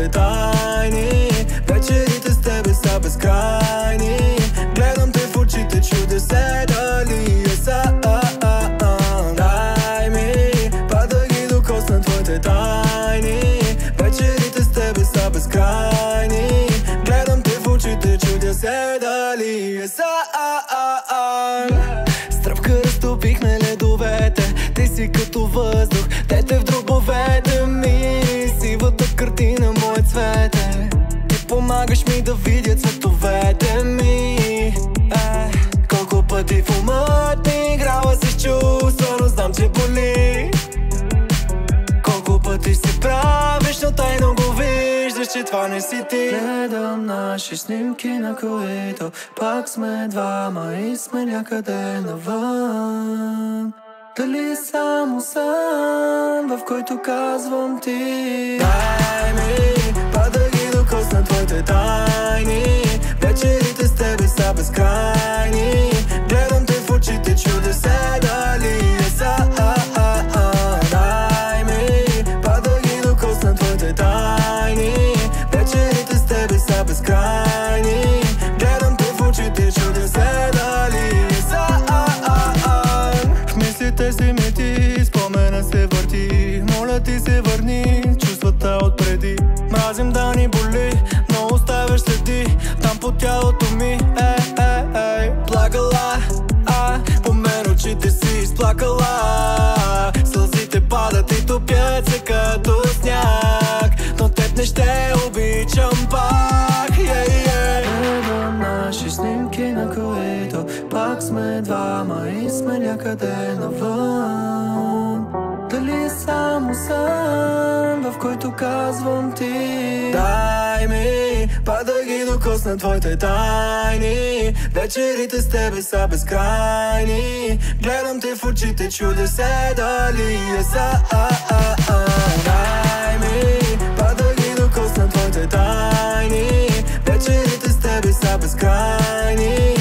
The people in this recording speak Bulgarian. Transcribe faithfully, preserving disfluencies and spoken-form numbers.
твоите тайни. Вечерите с тебе са безкрайни. Гледам те в очите, чудя се дали е са. Дай ми пак да ги докосна твоите тайни. Вечерите с тебе са безкрайни. Гледам те в очите, чудя се дали е са. С тръпка разтопихме ледовете. Ти си като въздух, дете в дробовете ми. Сивата картина, мое цвете. Ти помагаш ми да видя цветовете ми. Е, колко пъти в умът ми играла си с чувства, но знам, че боли. Колко пъти се правиш, но тайно го виждаш, че това не си ти. Гледам наши снимки, на които пак сме двама и сме някъде навън. Дали само сън, в който казвам ти. Дай ми пак да ги докосна твоите тайни. Вечерите с тебе са безкрайни. Гледам те в очите, чудя се дали е са. Дай ми пак да ги докосна твоите тайни. Вечерите с тебе са безкрайни. Гледам те в очите, чудя се дали е са. В мислите си ми ти, спомена се върти. Моля ти се върни, чувствата отпреди. Мразим да ни боли, но оставяш следи там по тялото ми. Ей, ей, ей, плакала, а, по мен очите си изплакала. Сълзите падат и топят се като сняг, но теб не ще обичам пак. Yeah, yeah. Гледам наши снимки, на които пак сме двама и сме някъде навън. Дали е само сън, в който казвам ти. Дай ми пак да ги докосна твоите тайни. Вечерите с тебе са безкрайни. Гледам те в очите, чудя се дали е са. Дай ми пак да ги докосна твоите тайни. Вечерите с тебе са безкрайни.